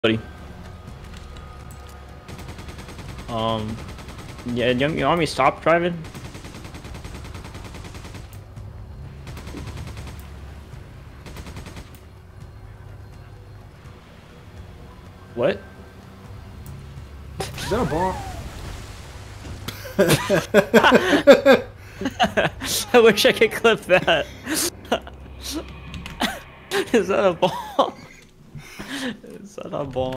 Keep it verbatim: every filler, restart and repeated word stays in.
buddy. Um, yeah, you, you want me to stop driving? What? Is that a ball? I wish I could clip that. Is that a ball? Is that a ball?